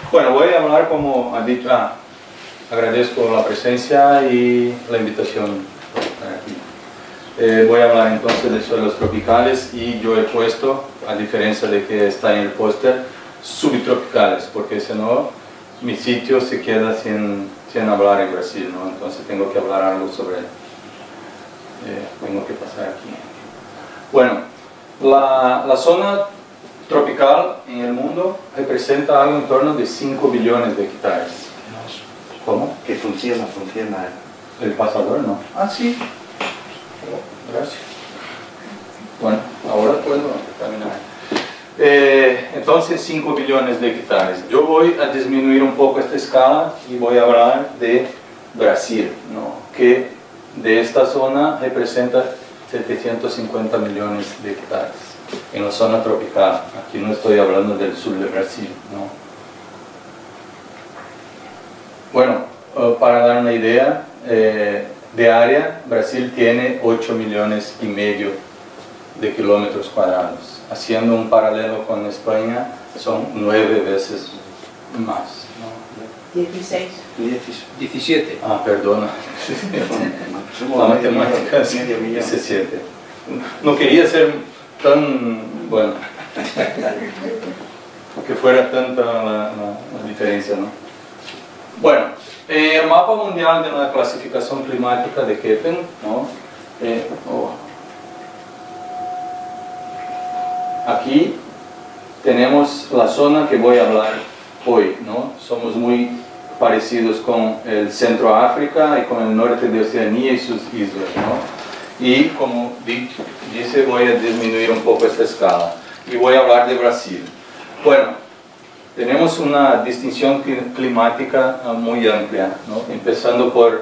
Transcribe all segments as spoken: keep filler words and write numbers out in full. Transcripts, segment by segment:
Bueno, voy a hablar como ha dicho, ah, agradezco la presencia y la invitación por estar aquí. Eh, voy a hablar entonces de suelos tropicales y yo he puesto, a diferencia de que está en el póster, subtropicales, porque si no, mi sitio se queda sin, sin hablar en Brasil, ¿no? Entonces tengo que hablar algo sobre, eh, tengo que pasar aquí. Bueno, la, la zona tropical en el mundo representa algo en torno de cinco billones de hectáreas. ¿Cómo? Que funciona, funciona. El pasador no. Ah, sí. Gracias. Bueno, ahora puedo caminar. Eh, entonces, cinco billones de hectáreas. Yo voy a disminuir un poco esta escala y voy a hablar de Brasil, ¿no? Que de esta zona representa setecientos cincuenta millones de hectáreas en la zona tropical. Aquí no estoy hablando del sur de Brasil, ¿no? Bueno, uh, para dar una idea eh, de área, Brasil tiene ocho millones y medio de kilómetros cuadrados. Haciendo un paralelo con España, son nueve veces más, ¿no? dieciséis. diecisiete. Ah, perdona. La matemática es diecisiete. No quería ser tan, bueno, que fuera tanta la, la, la diferencia, ¿no? Bueno, eh, el mapa mundial de la clasificación climática de Köppen, ¿no? Eh, oh. Aquí tenemos la zona que voy a hablar hoy, ¿no? Somos muy parecidos con el centro de África y con el norte de Oceanía y sus islas, ¿no? Y como dice, voy a disminuir un poco esta escala y voy a hablar de Brasil. Bueno, tenemos una distinción climática muy amplia, ¿no? Empezando por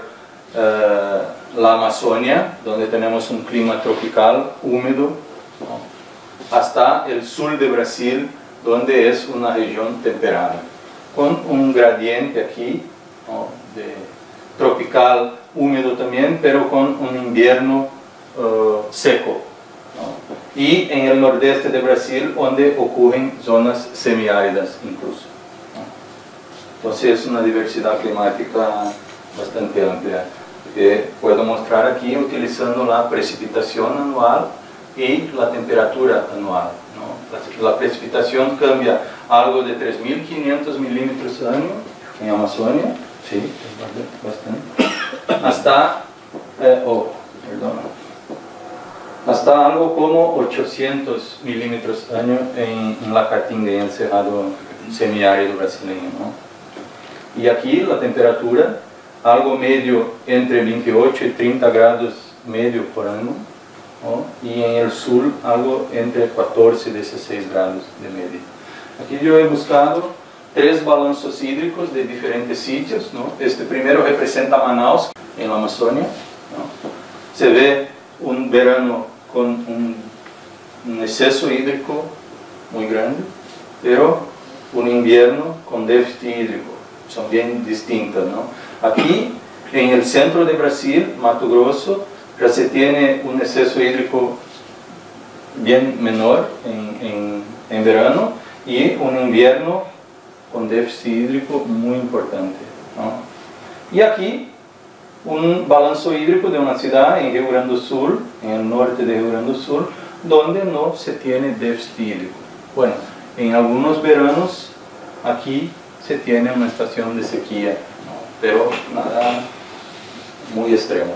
uh, la Amazonia, donde tenemos un clima tropical húmedo, ¿no? Hasta el sur de Brasil, donde es una región temperada, con un gradiente aquí, ¿no? De tropical húmedo también, pero con un invierno uh, seco, ¿no? Y en el nordeste de Brasil, donde ocurren zonas semiáridas incluso, ¿no? Entonces es una diversidad climática bastante amplia, que puedo mostrar aquí utilizando la precipitación anual y la temperatura anual, ¿no? La, la precipitación cambia algo de tres mil quinientos milímetros al año en Amazonia, sí, bastante, hasta, eh, oh, perdón, hasta algo como ochocientos milímetros al año en, en la Caatinga, en el cerrado semiárido brasileño, ¿no? Y aquí la temperatura, algo medio entre veintiocho y treinta grados medio por año, ¿no? Y en el sur algo entre catorce y dieciséis grados de media. Aquí yo he buscado tres balanzos hídricos de diferentes sitios, ¿no? Este primero representa Manaus, en la Amazonia, ¿no? Se ve un verano con un, un exceso hídrico muy grande, pero un invierno con déficit hídrico, son bien distintas, ¿no? Aquí, en el centro de Brasil, Mato Grosso, ya se tiene un exceso hídrico bien menor en, en, en verano y un invierno con déficit hídrico muy importante, ¿no? Y aquí un balance hídrico de una ciudad en Rio Grande do Sul, en el norte de Rio Grande do Sul, donde no se tiene déficit hídrico. Bueno, en algunos veranos aquí se tiene una estación de sequía, ¿no? Pero nada muy extremo.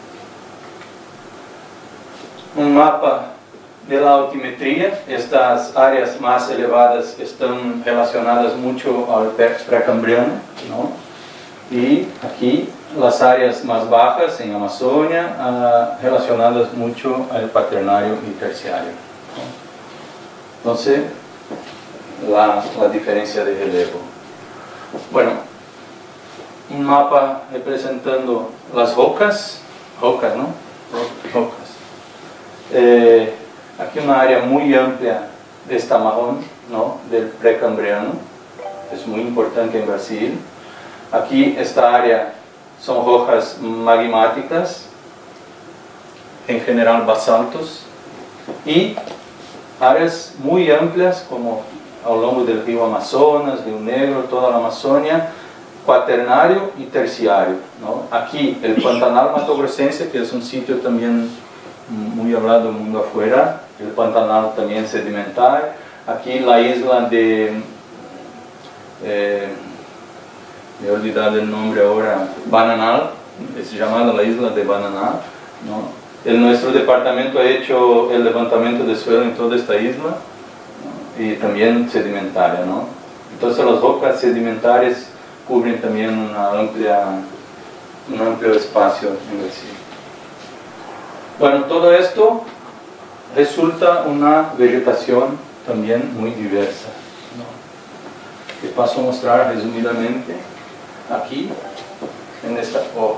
Un mapa de la altimetría. Estas áreas más elevadas están relacionadas mucho al precambriano, ¿no? Y aquí las áreas más bajas en Amazonia uh, relacionadas mucho al cuaternario y terciario, ¿no? Entonces, la, la diferencia de relevo. Bueno, un mapa representando las rocas, rocas, ¿no? Rocas. Eh, aquí una área muy amplia de esta marrón, ¿no? Del precambriano, es muy importante en Brasil. Aquí esta área son rocas magmáticas, en general basaltos, y áreas muy amplias como a lo largo del río Amazonas, Río Negro, toda la Amazonia, cuaternario y terciario, ¿no? Aquí el Pantanal Matogrossense, que es un sitio también muy hablado del mundo afuera, el Pantanal también sedimentario. Aquí la isla de, eh, me he olvidado el nombre ahora, Bananal, es llamada la isla de Bananal, ¿no? El, nuestro departamento ha hecho el levantamiento de suelo en toda esta isla, ¿no? Y también sedimentaria, ¿no? Entonces las rocas sedimentarias cubren también una amplia, un amplio espacio en Brasil. Bueno, todo esto resulta una vegetación también muy diversa, ¿no? Que paso a mostrar resumidamente aquí, en esta, oh,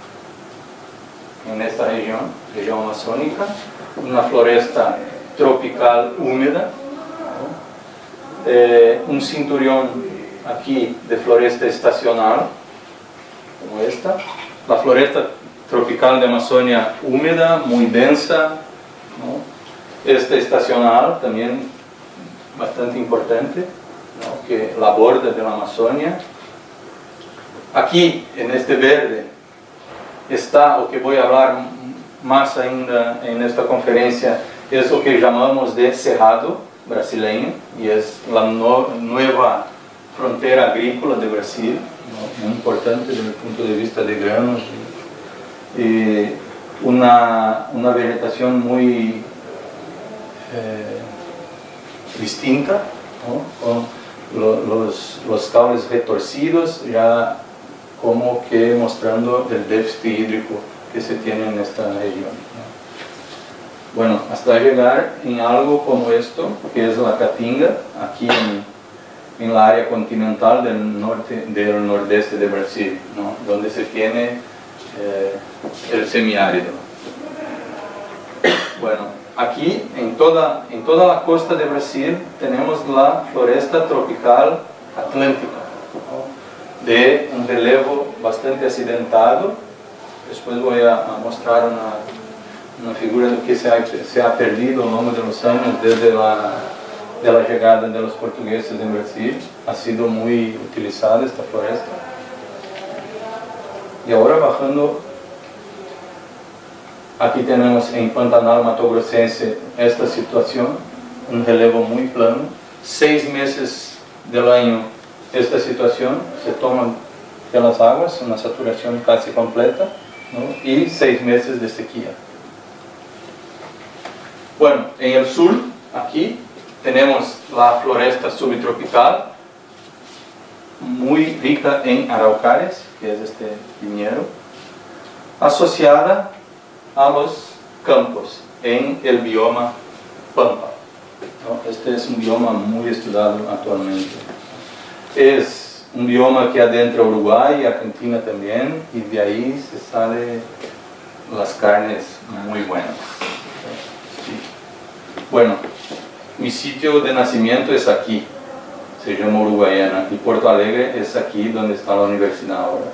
en esta región, región amazónica, una floresta tropical húmeda, ¿no? eh, un cinturón aquí de floresta estacional, como esta, la floresta tropical de Amazonia húmeda, muy densa, ¿no? Esta estacional también bastante importante, ¿no? Que la borda de la Amazonia. Aquí, en este verde, está o que voy a hablar más ainda en esta conferencia, es lo que llamamos de Cerrado brasileño, y es la no, nueva frontera agrícola de Brasil, ¿no? Muy importante desde el punto de vista de granos, y una, una vegetación muy eh, distinta, ¿no? Con lo, los, los caules retorcidos, ya como que mostrando el déficit hídrico que se tiene en esta región, ¿no? Bueno, hasta llegar en algo como esto, que es la Caatinga, aquí en, en la área continental del, norte, del nordeste de Brasil, ¿no? Donde se tiene eh, el semiárido. Bueno, aquí en toda, en toda la costa de Brasil tenemos la floresta tropical atlántica, ¿no? De un relevo bastante accidentado. Después voy a, a mostrar una, una figura de que se ha, se ha perdido a lo largo de los años desde la, de la llegada de los portugueses en Brasil. Ha sido muy utilizada esta floresta. Y ahora bajando, aquí tenemos en Pantanal Matogrossense esta situación, un relevo muy plano, seis meses del año. Esta situación se toma de las aguas, una saturación casi completa, ¿no? Y seis meses de sequía. Bueno, en el sur, aquí, tenemos la floresta subtropical, muy rica en araucarias, que es este viñedo, asociada a los campos en el bioma Pampa, ¿no? Este es un bioma muy estudiado actualmente. Es un bioma que adentra Uruguay y Argentina también, y de ahí se salen las carnes muy buenas. Sí. Bueno, mi sitio de nacimiento es aquí, se llama Uruguayana, y Porto Alegre es aquí donde está la universidad ahora.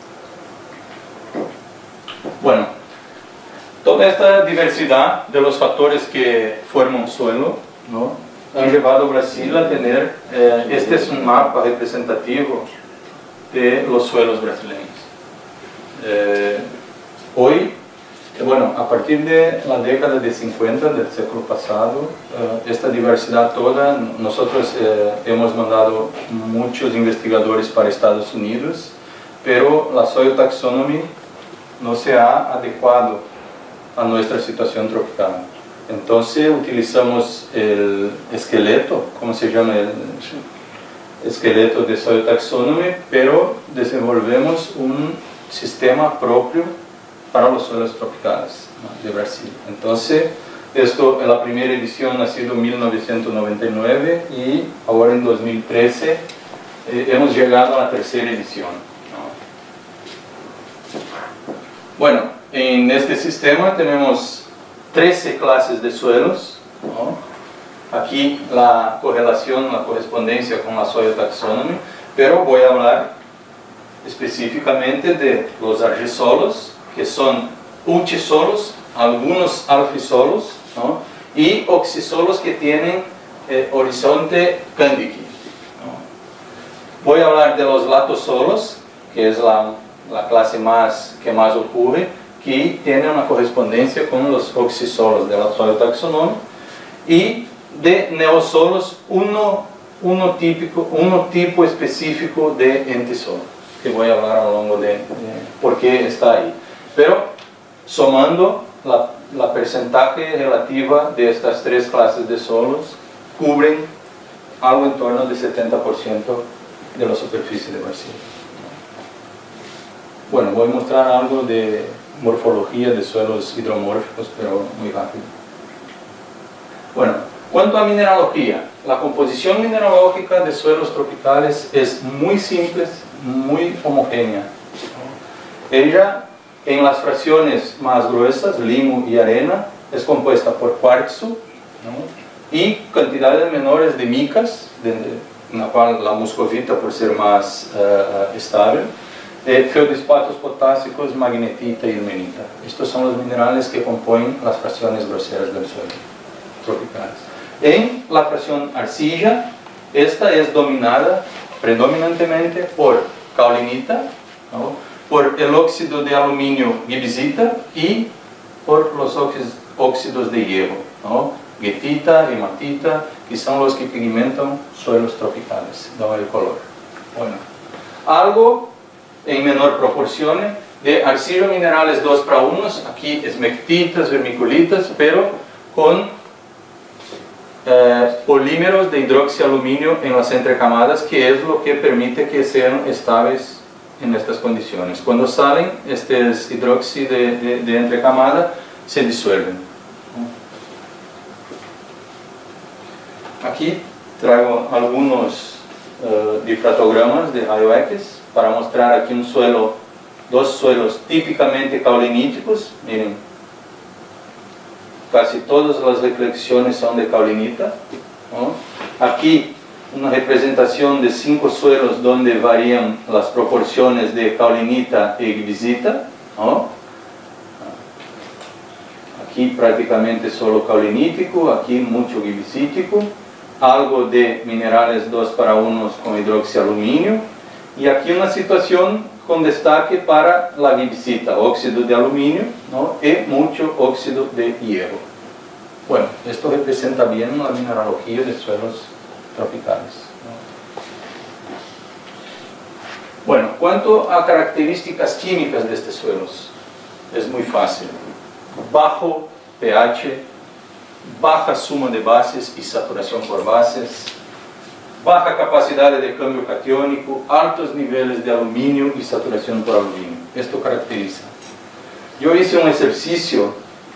Bueno, toda esta diversidad de los factores que forman suelo, ¿no? Han llevado a Brasil a tener, eh, este es un mapa representativo de los suelos brasileños. Eh, hoy, bueno, a partir de la década de cincuenta del siglo pasado, eh, esta diversidad toda, nosotros eh, hemos mandado muchos investigadores para Estados Unidos, pero la soil taxonomy no se ha adecuado a nuestra situación tropical. Entonces utilizamos el esqueleto, ¿cómo se llama? El esqueleto de soil taxonomy, pero desenvolvemos un sistema propio para los suelos tropicales, ¿no? De Brasil. Entonces, esto, la primera edición ha sido en mil novecientos noventa y nueve y ahora en dos mil trece eh, hemos llegado a la tercera edición, ¿no? Bueno, en este sistema tenemos trece clases de suelos, ¿no? Aquí la correlación, la correspondencia con la soil taxonomy, pero voy a hablar específicamente de los argisolos, que son ultisolos, algunos alfisolos, ¿no? Y oxisolos que tienen eh, horizonte Candici, ¿no? Voy a hablar de los latosolos, que es la, la clase más, que más ocurre, que tiene una correspondencia con los oxisolos de la taxonomía, y de neosolos, uno, uno, típico, uno tipo específico de entisolo, que voy a hablar a lo largo de, de por qué está ahí. Pero sumando la, la porcentaje relativa de estas tres clases de solos, cubren algo en torno del setenta por ciento de la superficie de Brasil. Bueno, voy a mostrar algo de morfología de suelos hidromórficos, pero muy rápido. Bueno, cuanto a mineralogía, la composición mineralógica de suelos tropicales es muy simple, muy homogénea. Ella, en las fracciones más gruesas, limo y arena, es compuesta por cuarzo, ¿no? Y cantidades menores de micas, de, en la cual la muscovita, por ser más uh, estable, eh, feldespatos potásicos, magnetita y ilmenita. Estos son los minerales que componen las fracciones groseras del suelo tropicales. En la fracción arcilla, esta es dominada predominantemente por caulinita, ¿no? Por el óxido de aluminio gibbsita y por los óxidos de hierro, ¿no? Guetita, hematita, que son los que pigmentan suelos tropicales, dan el color. Bueno, algo en menor proporción de arcilla minerales dos para uno, aquí esmectitas, vermiculitas, pero con eh, polímeros de hidroxialuminio en las entrecamadas, que es lo que permite que sean estables en estas condiciones. Cuando salen, estos hidroxi de, de, de entrecamada se disuelven. Aquí traigo algunos uh, difratogramas de rayo X para mostrar aquí un suelo, dos suelos típicamente cauliníticos. Miren, casi todas las reflexiones son de caulinita, ¿no? Aquí una representación de cinco suelos donde varían las proporciones de caulinita y gibbsita, ¿no? Aquí prácticamente solo caulinítico, aquí mucho gibbsítico, algo de minerales dos para uno con hidroxialuminio, y aquí una situación con destaque para la gibbsita, óxido de aluminio, ¿no? Y mucho óxido de hierro. Bueno, esto representa bien la mineralogía de suelos tropicales, ¿no? Bueno, cuanto a características químicas de estos suelos, es muy fácil. Bajo pH, baja suma de bases y saturación por bases, baja capacidad de cambio catiónico, altos niveles de aluminio y saturación por aluminio. Esto caracteriza. Yo hice un ejercicio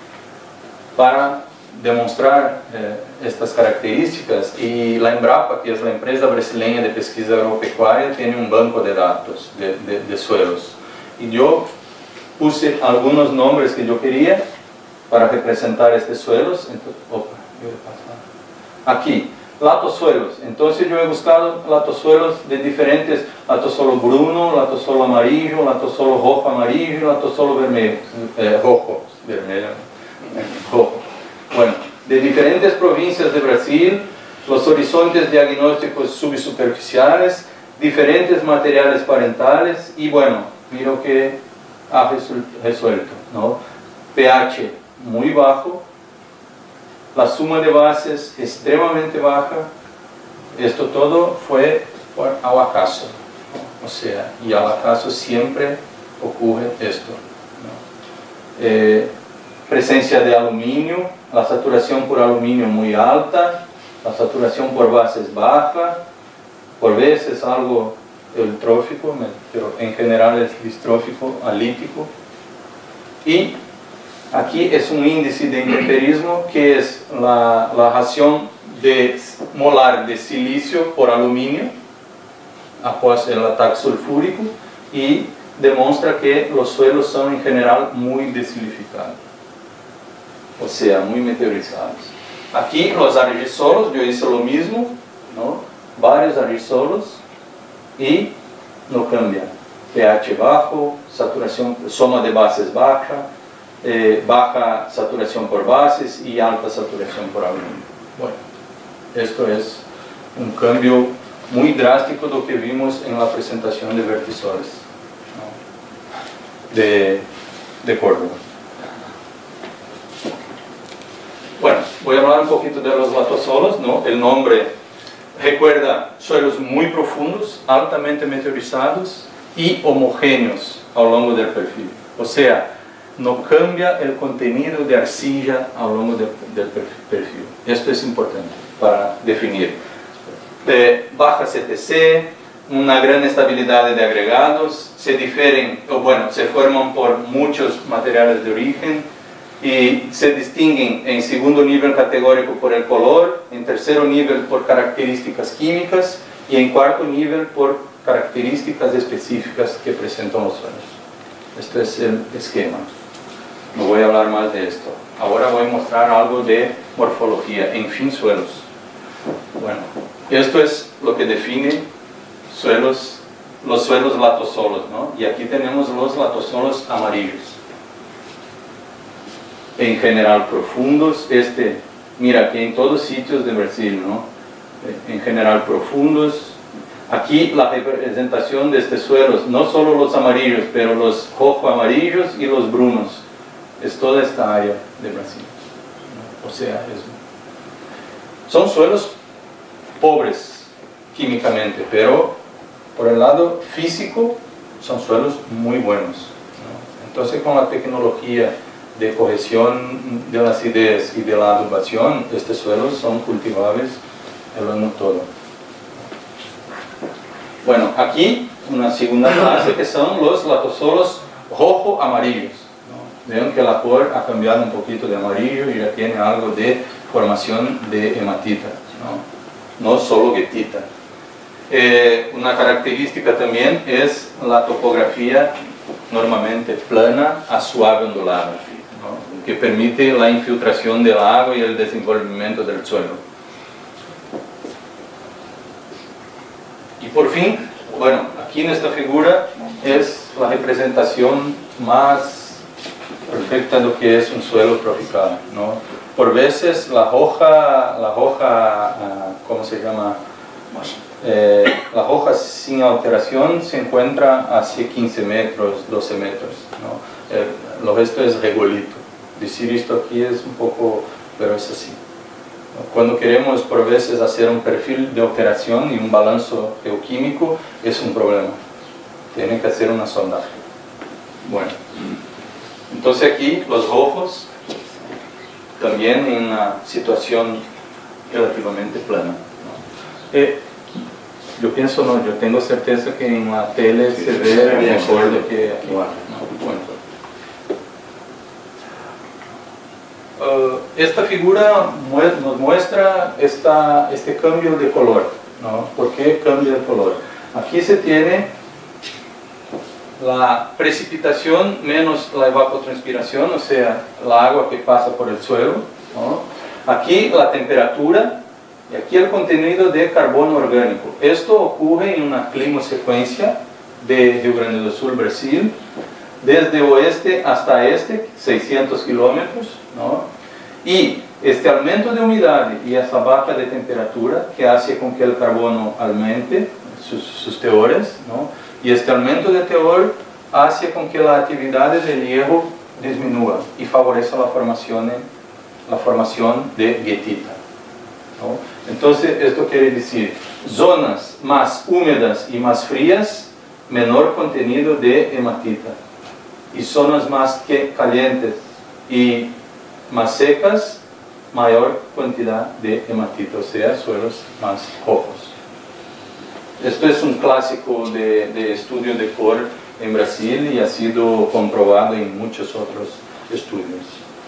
para demostrar eh, estas características, y la Embrapa, que es la empresa brasileña de pesquisa agropecuaria, tiene un banco de datos de, de, de suelos. Y yo puse algunos nombres que yo quería para representar estos suelos. Entonces, opa, yo voy a pasar. Aquí, latosuelos. Entonces yo he buscado latosuelos de diferentes, latosolo bruno, latosolo amarillo, latosolo rojo amarillo, latosolo vermelho, eh, rojo, vermelho, rojo. Bueno, de diferentes provincias de Brasil, los horizontes diagnósticos subsuperficiales, diferentes materiales parentales, y bueno, miro que ha resuelto, ¿no? pH muy bajo, la suma de bases extremadamente baja. Esto todo fue por al acaso, ¿no? O sea, y al acaso siempre ocurre esto, ¿no? Eh, presencia de aluminio, la saturación por aluminio muy alta, la saturación por bases baja, por veces algo eutrófico, pero en general es distrófico, alítico. Y aquí es un índice de intemperismo, que es la, la ración de molar de silicio por aluminio após el ataque sulfúrico, y demuestra que los suelos son en general muy desilificados, o sea, muy meteorizados. Aquí los argisolos, yo hice lo mismo, ¿no? Varios argisolos, y no cambia. pH bajo, saturación, soma de bases baja, eh, baja saturación por bases y alta saturación por aluminio. Bueno, Esto es un cambio muy drástico de lo que vimos en la presentación de vertisoles, ¿no? de, de Córdoba. Bueno, voy a hablar un poquito de los latosolos, ¿no? El nombre recuerda suelos muy profundos, altamente meteorizados y homogéneos a lo largo del perfil. O sea, no cambia el contenido de arcilla a lo largo del, del perfil. Esto es importante para definir. De baja C T C, una gran estabilidad de agregados, se difieren, o bueno, se forman por muchos materiales de origen y se distinguen en segundo nivel categórico por el color, en tercer nivel por características químicas y en cuarto nivel por características específicas que presentan los suelos. Este es el esquema. No voy a hablar más de esto. Ahora voy a mostrar algo de morfología, en fin, suelos. Bueno, esto es lo que define suelos, los suelos latosolos, ¿no? Y aquí tenemos los latosolos amarillos. En general profundos, este, mira, aquí en todos sitios de Brasil, ¿no? En general profundos. Aquí la representación de estos suelos, no solo los amarillos, pero los rojo amarillos y los brunos. Es toda esta área de Brasil, ¿no? O sea, es, son suelos pobres químicamente, pero por el lado físico son suelos muy buenos, ¿no? Entonces, con la tecnología de corrección de la acidez y de la adubación, estos suelos son cultivables el año todo. Bueno, aquí una segunda clase que son los latosolos rojo-amarillos. Vean que el color ha cambiado un poquito de amarillo y ya tiene algo de formación de hematita, no, no solo guetita. Eh, una característica también es la topografía normalmente plana a suave ondulada, ¿no? Que permite la infiltración del agua y el desenvolvimiento del suelo. Y por fin, bueno, aquí en esta figura es la representación más perfecta de lo que es un suelo tropical, ¿no? Por veces la hoja, la hoja, uh, ¿cómo se llama? Eh, la hoja sin alteración se encuentra hacia quince metros, doce metros, ¿no? Eh, lo resto es regolito. Decir esto aquí es un poco, pero es así. Cuando queremos por veces hacer un perfil de alteración y un balance geoquímico, es un problema. Tiene que hacer una sondaje. Bueno. Entonces aquí los rojos también en una situación relativamente plana, ¿no? Eh, yo pienso, no, yo tengo certeza que en la tele se ve mejor de que aquí, ¿no? Bueno. Uh, esta figura nos muestra esta, este cambio de color, ¿no? ¿Por qué cambio de color? Aquí se tiene la precipitación menos la evapotranspiración, o sea, la agua que pasa por el suelo, ¿no? Aquí la temperatura y aquí el contenido de carbono orgánico. Esto ocurre en una climosecuencia de Rio Grande do Sul, Brasil, desde oeste hasta este, seiscientos kilómetros, ¿no? Y este aumento de humedad y esa baja de temperatura que hace con que el carbono aumente sus, sus teores, ¿no? Y este aumento de teor hace con que la actividad del hierro disminúa y favorece la formación, la formación de guetita, ¿no? Entonces, esto quiere decir, zonas más húmedas y más frías, menor contenido de hematita. Y zonas más que calientes y más secas, mayor cantidad de hematita, o sea, suelos más rojos. Esto es un clásico de, de estudio de C O R en Brasil y ha sido comprobado en muchos otros estudios.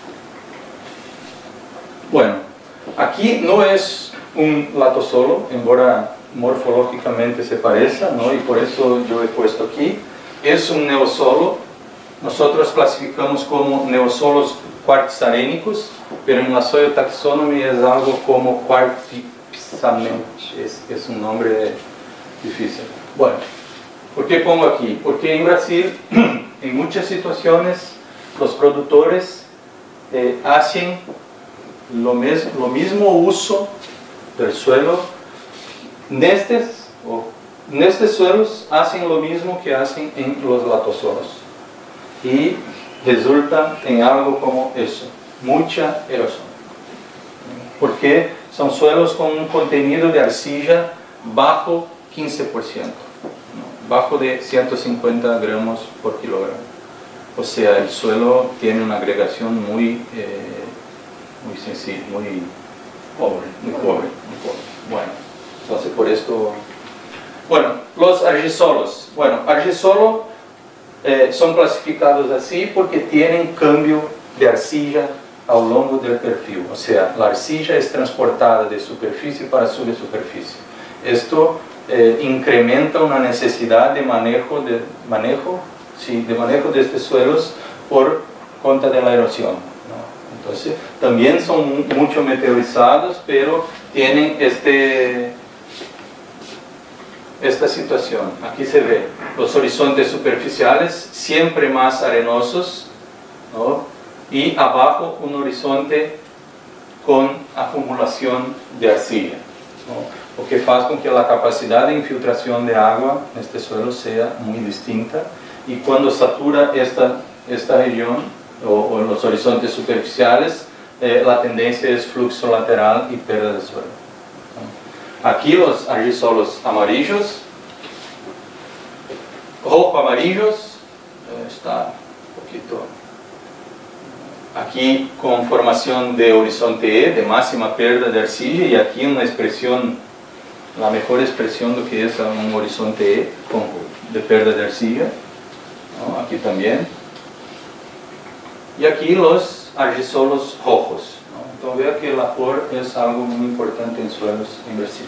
Bueno, aquí no es un latosolo, embora morfológicamente se parezca, ¿no? Y por eso yo he puesto aquí. Es un neosolo. Nosotros clasificamos como neosolos quartzarénicos, pero en la Soil Taxonomy es algo como quartzipsamente. Es, es un nombre difícil. Bueno, ¿por qué pongo aquí? Porque en Brasil, en muchas situaciones, los productores eh, hacen lo, mes, lo mismo uso del suelo. Nestes, o, nestes suelos hacen lo mismo que hacen en los latosolos y resulta en algo como eso, mucha erosión, porque son suelos con un contenido de arcilla bajo quince por ciento, ¿no? Bajo de ciento cincuenta gramos por kilogramo. O sea, el suelo tiene una agregación muy, eh, muy sencilla, muy pobre, muy pobre, muy pobre. Bueno, entonces por esto... Bueno, los argisolos. Bueno, argisolo eh, son clasificados así porque tienen cambio de arcilla a lo largo del perfil. O sea, la arcilla es transportada de superficie para subsuperficie. Esto eh, incrementa una necesidad de manejo de manejo Sí, de manejo de estos suelos por cuenta de la erosión, ¿no? Entonces, también son mucho meteorizados, pero tienen este, esta situación. Aquí se ve los horizontes superficiales siempre más arenosos, ¿no? Y abajo un horizonte con acumulación de arcilla, ¿no? O que hace con que la capacidad de infiltración de agua en este suelo sea muy distinta. Y cuando satura esta, esta región o, o en los horizontes superficiales, eh, la tendencia es flujo lateral y pérdida de suelo. Aquí los argisolos amarillos, rojo amarillos, eh, está un poquito aquí con formación de horizonte E, de máxima pérdida de arcilla, y aquí una expresión, la mejor expresión de lo que es un horizonte E con, de pérdida de arcilla. ¿No? Aquí también, y aquí los argisolos rojos, ¿no? Entonces vea que el vapor es algo muy importante en suelos en Brasil.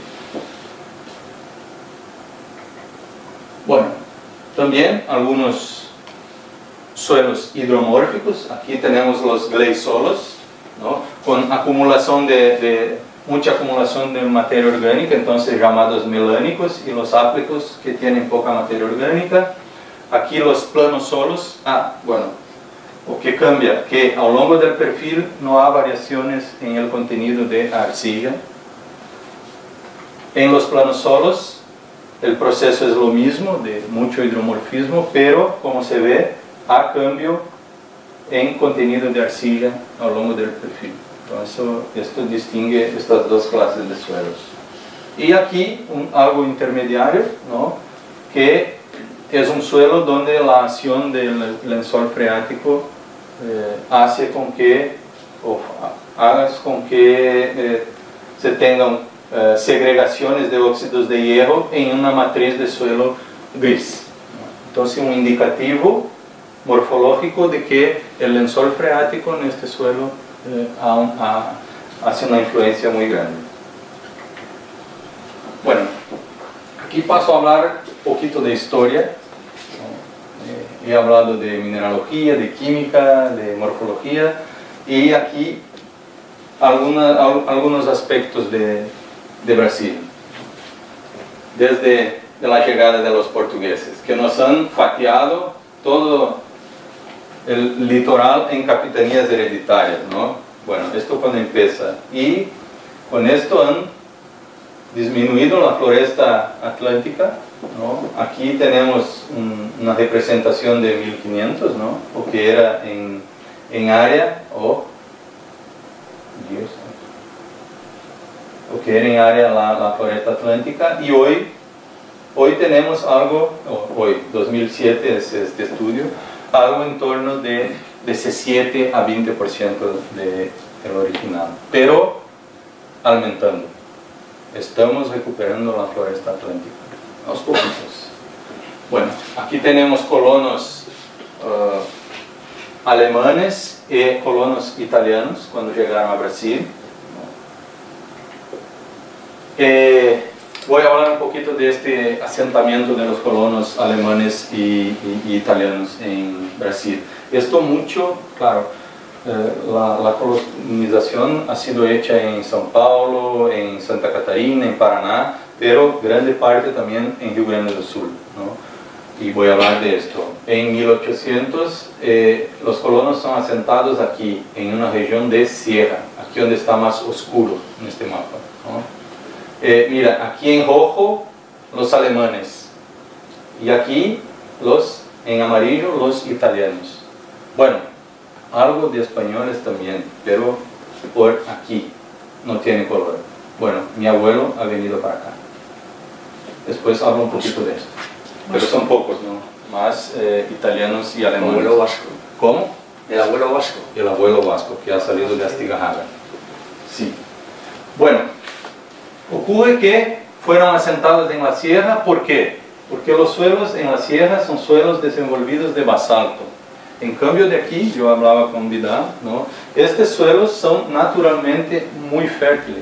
Bueno, también algunos suelos hidromórficos. Aquí tenemos los gleisolos, ¿no? Con acumulación de, de mucha acumulación de materia orgánica, entonces llamados melánicos, y los áplicos que tienen poca materia orgánica. Aquí los planosolos, ah, bueno, o que cambia, que a lo largo del perfil no hay variaciones en el contenido de arcilla. En los planosolos el proceso es lo mismo, de mucho hidromorfismo, pero como se ve, hay cambio en contenido de arcilla a lo largo del perfil. Entonces esto distingue estas dos clases de suelos. Y aquí un, algo intermediario, ¿no? Que es un suelo donde la acción del lençol freático eh, hace con que, o hagas con que eh, se tengan eh, segregaciones de óxidos de hierro en una matriz de suelo gris. Entonces un indicativo morfológico de que el lençol freático en este suelo eh, ha, ha, hace una influencia muy grande. Bueno, aquí paso a hablar un poquito de historia. He hablado de mineralogía, de química, de morfología, y aquí alguna, algunos aspectos de, de Brasil. Desde la llegada de los portugueses, que nos han fatiado todo el litoral en capitanías hereditarias, ¿no? Bueno, esto cuando empieza, y con esto han disminuido la floresta atlántica, ¿no? Aquí tenemos un, una representación de mil quinientos, ¿no? Porque era en, en área, o Dios, o que era en área la, la floresta atlántica, y hoy, hoy tenemos algo, oh, hoy, dos mil siete es este estudio, algo en torno de, de siete a veinte por ciento de el original, pero aumentando. Estamos recuperando la floresta atlántica, aos poquitos. Bueno, aquí tenemos colonos uh, alemanes y colonos italianos cuando llegaron a Brasil. Eh, voy a hablar un poquito de este asentamiento de los colonos alemanes y, y, y italianos en Brasil. Esto mucho, claro, eh, la, la colonización ha sido hecha en São Paulo, en Santa Catarina, en Paraná, pero grande parte también en Rio Grande do Sul, ¿no? Y voy a hablar de esto. En mil ochocientos eh, los colonos son asentados aquí, en una región de sierra, aquí donde está más oscuro en este mapa, ¿no? Eh, mira, aquí en rojo los alemanes y aquí los en amarillo los italianos. Bueno, algo de españoles también, pero por aquí no tiene color. Bueno, mi abuelo ha venido para acá. Después hablo un poquito de esto. Pero son pocos, ¿no? Más eh, italianos y alemanes. El abuelo vasco. ¿Cómo? El abuelo vasco. El abuelo vasco, que ha salido de Astigarraga. Sí. Bueno, ocurre que fueron asentados en la sierra. ¿Por qué? Porque los suelos en la sierra son suelos desenvolvidos de basalto. En cambio de aquí, yo hablaba con Vidal, ¿no? Estos suelos son naturalmente muy fértiles.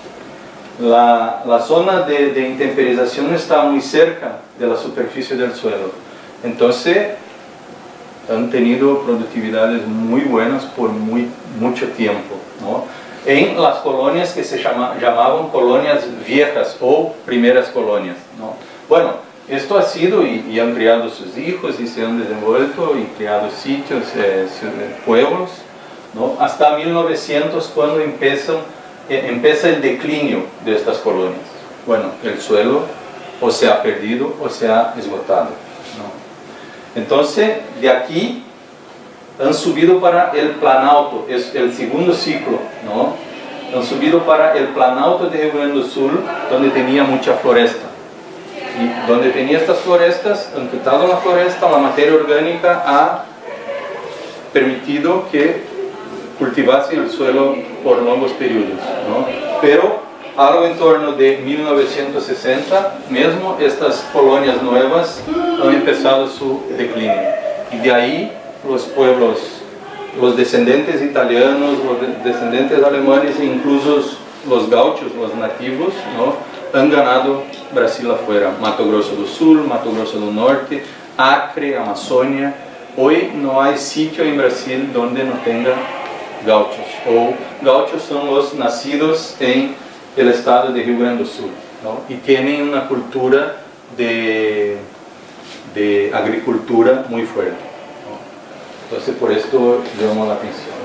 La, la zona de, de intemperización está muy cerca de la superficie del suelo. Entonces, han tenido productividades muy buenas por muy, mucho tiempo, ¿no? En las colonias que se llama, llamaban colonias viejas o primeras colonias, ¿no? Bueno, esto ha sido y, y han criado sus hijos y se han desenvuelto y creado sitios, eh, pueblos, ¿no? Hasta mil novecientos, cuando empiezan, eh, empieza el declinio de estas colonias. Bueno, el suelo o se ha perdido o se ha esgotado, ¿no? Entonces, de aquí han subido para el Planalto, es el segundo ciclo, ¿no? Han subido para el Planalto de Rio Grande do Sul, donde tenía mucha floresta. Y donde tenía estas florestas, han quitado la floresta, la materia orgánica ha permitido que cultivase el suelo por longos periodos, ¿no? Pero algo en torno de mil novecientos sesenta, mismo estas colonias nuevas han empezado su declive. Y de ahí los pueblos, los descendientes italianos, los descendientes alemanes e incluso los gauchos, los nativos, ¿no? Han ganado Brasil afuera. Mato Grosso do Sul, Mato Grosso do Norte, Acre, Amazônia. Hoy no hay sitio en Brasil donde no tenga gauchos. O gauchos son los nacidos en el estado de Rio Grande do Sul, ¿no? Y tienen una cultura de, de agricultura muy fuerte, ¿no? Entonces por esto llamó la atención.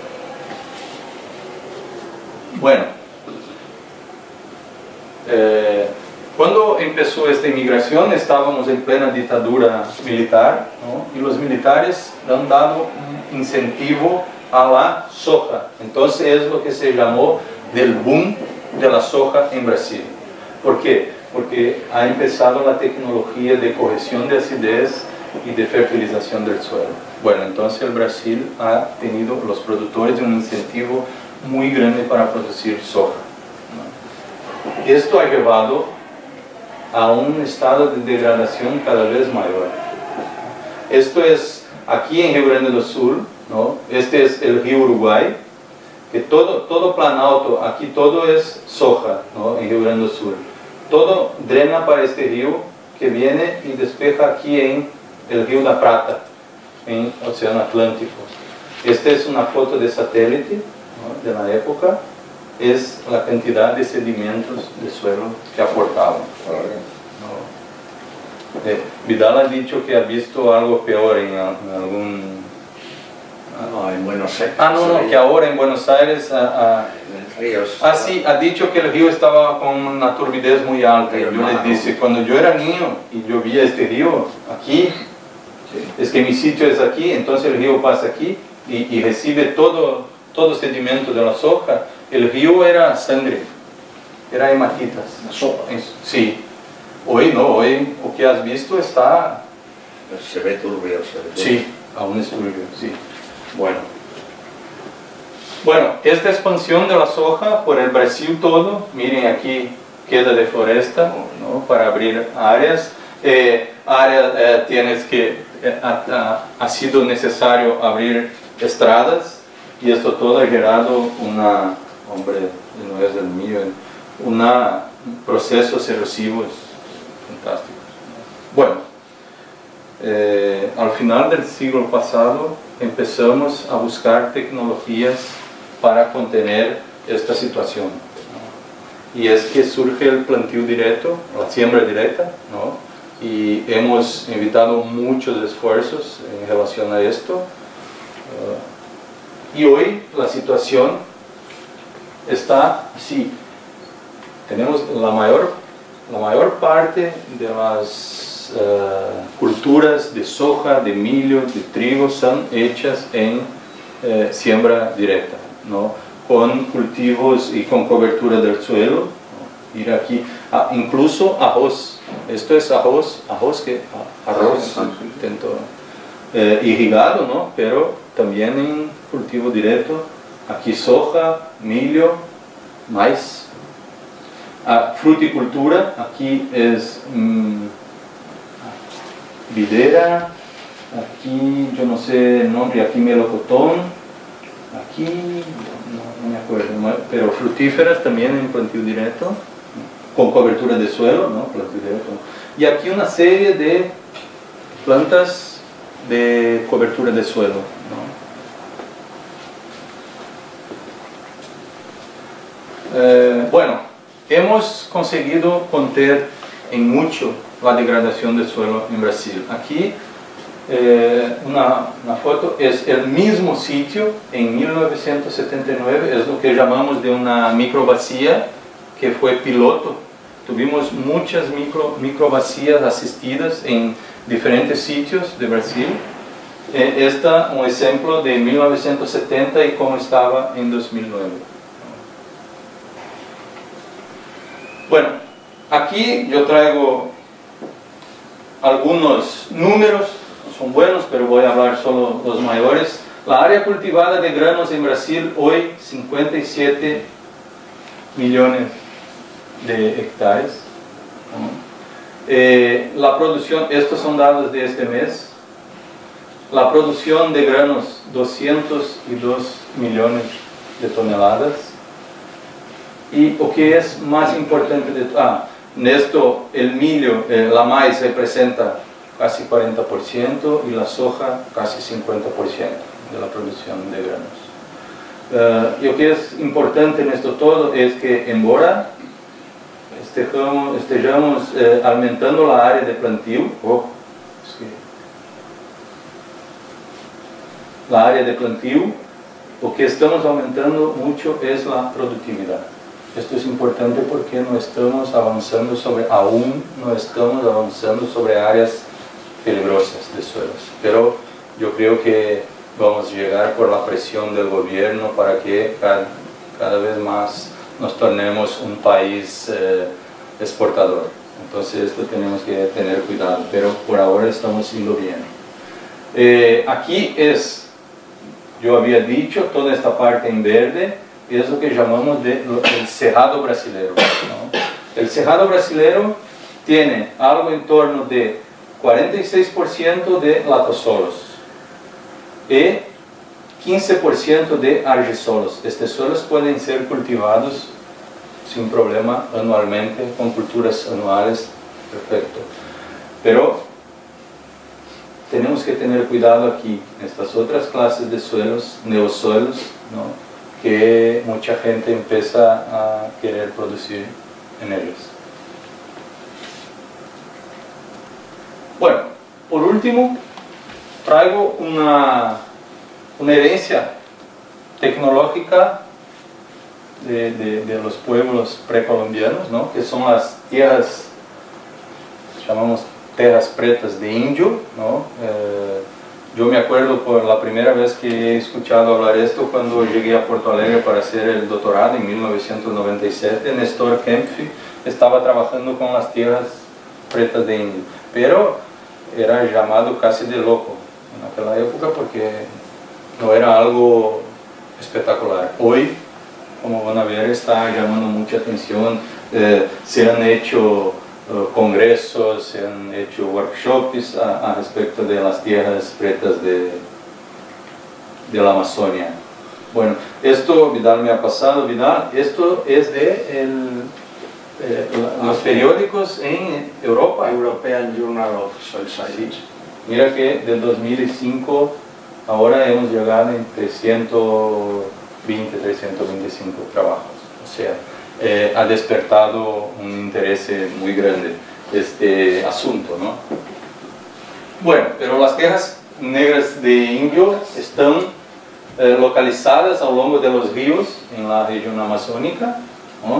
Bueno, eh, cuando empezó esta inmigración estábamos en plena dictadura militar, ¿no? Y los militares han dado un incentivo a la soja. Entonces es lo que se llamó del boom de la soja en Brasil. ¿Por qué? Porque ha empezado la tecnología de corrección de acidez y de fertilización del suelo. Bueno, entonces el Brasil ha tenido, los productores, un incentivo muy grande para producir soja, ¿no? Esto ha llevado a un estado de degradación cada vez mayor. Esto es aquí en Rio Grande do Sul, ¿no? Este es el río Uruguay, que todo, todo Planalto, aquí todo es soja, ¿no? En Rio Grande do Sul. Todo drena para este río que viene y despeja aquí en el río da Prata, en el Océano Atlántico. Esta es una foto de satélite, ¿no? De la época. Es la cantidad de sedimentos de suelo que aportaban, ¿no? Eh, Vidal ha dicho que ha visto algo peor en, en algún... No, en Buenos Aires. Ah, no, no, que ahora en Buenos Aires... Ah, ah, ríos. ah, sí, ha dicho que el río estaba con una turbidez muy alta. Y yo le dije, cuando yo era niño y yo vi este río aquí, sí, es que mi sitio es aquí, entonces el río pasa aquí y, y recibe todo, todo sedimento de la soja. El río era sangre, era hematitas. La sopa. Sí. Hoy no, hoy lo que has visto está... Se ve turbio, se ve turbio. Sí, aún es turbio, sí. Bueno. Bueno, esta expansión de la soja por el Brasil todo, miren aquí queda de floresta, ¿no? Para abrir áreas. Eh, áreas eh, tienes que, eh, ha, ha sido necesario abrir estradas y esto todo ha generado una... hombre, no es el mío, una, procesos erosivos fantásticos. Bueno, eh, al final del siglo pasado empezamos a buscar tecnologías para contener esta situación, ¿no? Y es que surge el planteo directo, la siembra directa, ¿no? Y hemos invitado muchos esfuerzos en relación a esto. Uh, y hoy la situación está así. tenemos la mayor, la mayor parte de las uh, culturas de soja, de milho, de trigo son hechas en eh, siembra directa, ¿no? Con cultivos y con cobertura del suelo, ¿no? Mira aquí, ah, incluso arroz, esto es arroz, arroz que arroz intento, eh, irrigado, ¿no? Pero también en cultivo directo, aquí soja, milho, maíz. Ah, fruticultura, aquí es mmm, videra, aquí yo no sé el nombre, aquí melocotón, aquí no, no me acuerdo, pero frutíferas también en plantio directo, con cobertura de suelo, ¿no? Plantio directo. Y aquí una serie de plantas de cobertura de suelo, ¿no? Eh, bueno, hemos conseguido conter en mucho la degradación del suelo en Brasil. Aquí eh, una, una foto es el mismo sitio en mil novecientos setenta y nueve, es lo que llamamos de una microvacía que fue piloto. Tuvimos muchas micro, microvacías asistidas en diferentes sitios de Brasil. Eh, esta es un ejemplo de mil novecientos setenta y cómo estaba en dos mil nueve. Bueno, aquí yo traigo algunos números, no son buenos, pero voy a hablar solo los mayores. La área cultivada de granos en Brasil hoy, cincuenta y siete millones de hectáreas. Eh, la producción, estos son datos de este mes, la producción de granos, doscientos dos millones de toneladas. Y lo que es más importante de todo, ah, en esto el milho, eh, la maíz representa casi cuarenta por ciento y la soja casi cincuenta por ciento de la producción de granos. Uh, y lo que es importante en esto todo es que, embora estejamos, estejamos eh, aumentando la área de plantio, oh, es que la área de plantio, lo que estamos aumentando mucho es la productividad. Esto es importante porque no estamos avanzando sobre, aún no estamos avanzando sobre áreas peligrosas de suelos. Pero yo creo que vamos a llegar por la presión del gobierno para que cada, cada vez más nos tornemos un país eh, exportador. Entonces esto tenemos que tener cuidado, pero por ahora estamos yendo bien. Eh, aquí es, yo había dicho, toda esta parte en verde, es lo que llamamos de el cerrado brasileiro, ¿no? El cerrado brasileiro tiene algo en torno de cuarenta y seis por ciento de latosolos y quince por ciento de argisolos. Estos suelos pueden ser cultivados sin problema anualmente, con culturas anuales, perfecto. Pero tenemos que tener cuidado aquí, en estas otras clases de suelos, neosuelos, ¿no? Que mucha gente empieza a querer producir en ellos. Bueno, por último, traigo una, una herencia tecnológica de, de, de los pueblos precolombianos, ¿no? Que son las tierras, llamamos tierras pretas de indio, ¿no? Eh, Yo me acuerdo por la primera vez que he escuchado hablar de esto cuando llegué a Porto Alegre para hacer el doctorado en mil novecientos noventa y siete. Néstor Kempf estaba trabajando con las tierras pretas de indio, pero era llamado casi de loco en aquella época porque no era algo espectacular. Hoy, como van a ver, está llamando mucha atención. Eh, se han hecho congresos, se han hecho workshops a, a respecto de las tierras pretas de, de la Amazonia. Bueno, esto Vidal me ha pasado, Vidal, esto es de el, eh, los periódicos en Europa. European Journal of Soil Science. Sí. Mira que del dos mil cinco ahora hemos llegado en trescientos veinte, trescientos veinticinco trabajos. O sea, Eh, ha despertado un interés muy grande este asunto, ¿no? Bueno, pero las tierras negras de indio están eh, localizadas a lo largo de los ríos en la región amazónica, ¿no?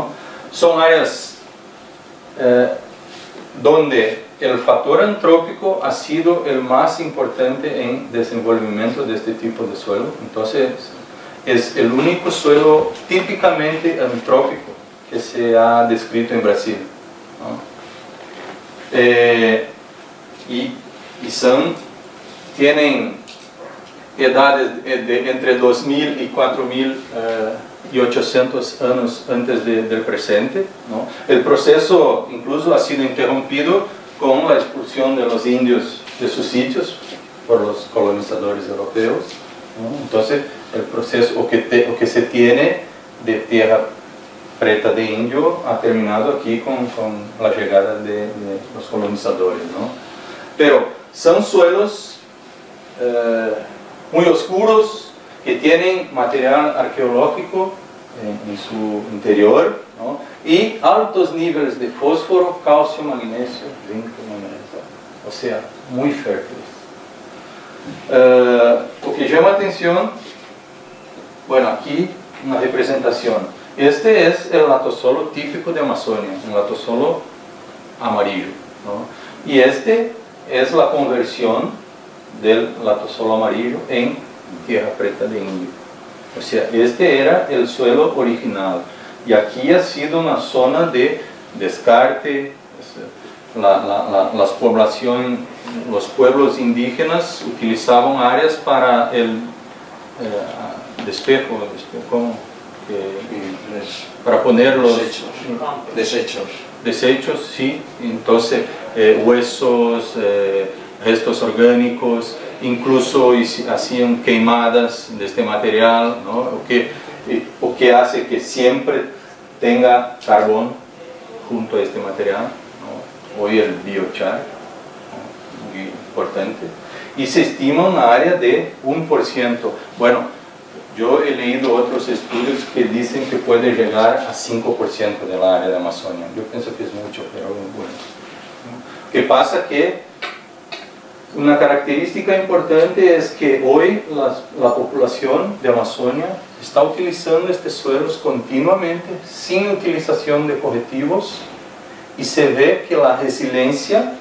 son áreas eh, donde el factor antrópico ha sido el más importante en desenvolvimiento de este tipo de suelo. Entonces, es el único suelo típicamente antrópico que se ha descrito en Brasil, ¿no? Eh, y, y son, tienen edades de, de entre dos mil y cuatro mil ochocientos años antes de, del presente, ¿no? El proceso incluso ha sido interrumpido con la expulsión de los indios de sus sitios por los colonizadores europeos, ¿no? Entonces el proceso o que, te, o que se tiene de tierra preta de indio ha terminado aquí con, con la llegada de, de los colonizadores, ¿no? Pero son suelos eh, muy oscuros que tienen material arqueológico en, en su interior, ¿no? Y altos niveles de fósforo, calcio, magnesio, zinc, manganeso, o sea, muy fértiles. Uh, o que llama atención, bueno, aquí una representación. Este es el latosolo típico de Amazonia, un latosolo amarillo, ¿no? Y este es la conversión del latosolo amarillo en tierra preta de indio. O sea, este era el suelo original. Y aquí ha sido una zona de descarte. La, la, la, las poblaciones, los pueblos indígenas utilizaban áreas para el eh, despejo, despejo eh, para poner los desechos, desechos, desechos, sí. Entonces eh, huesos, eh, restos orgánicos, incluso hacían queimadas de este material, ¿no? O que, o que hace que siempre tenga carbón junto a este material, ¿no? Hoy el biochar, ¿no? Muy importante, y se estima una área de un por ciento. Bueno, yo he leído otros estudios que dicen que puede llegar a cinco por ciento de la área de Amazonia. Yo pienso que es mucho, pero bueno. ¿Qué pasa? Que una característica importante es que hoy la, la población de Amazonia está utilizando estos suelos continuamente, sin utilización de correctivos, y se ve que la resiliencia,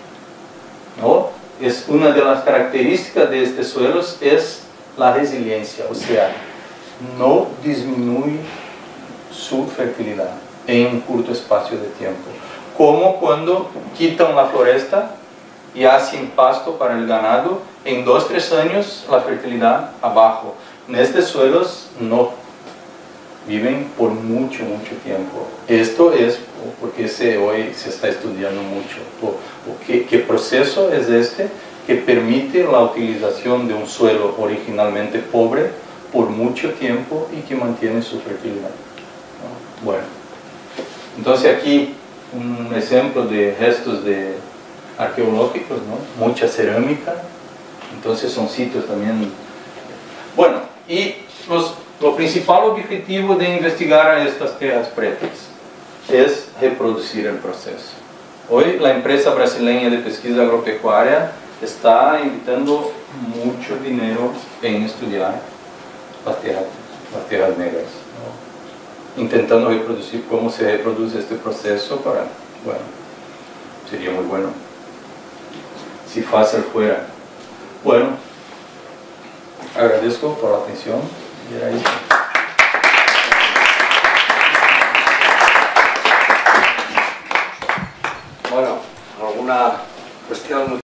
¿no? Es una de las características de estos suelos, es la resiliencia, o sea, no disminuye su fertilidad en un corto espacio de tiempo, como cuando quitan la floresta y hacen pasto para el ganado, en dos, tres años la fertilidad abajo. En estos suelos no, viven por mucho, mucho tiempo. Esto es porque se, hoy se está estudiando mucho. O, o qué, ¿Qué proceso es este que permite la utilización de un suelo originalmente pobre por mucho tiempo y que mantiene su fertilidad? Bueno, entonces aquí un ejemplo de restos de arqueológicos, ¿no? Mucha cerámica, entonces son sitios también. Bueno, y los, lo principal objetivo de investigar a estas tierras pretas es reproducir el proceso. Hoy la empresa brasileña de pesquisa agropecuaria está invirtiendo mucho dinero en estudiar las tierras, las tierras negras, ¿no? Intentando reproducir cómo se reproduce este proceso para, bueno, sería muy bueno si fácil fuera. Bueno, agradezco por la atención y era eso. Bueno, alguna cuestión.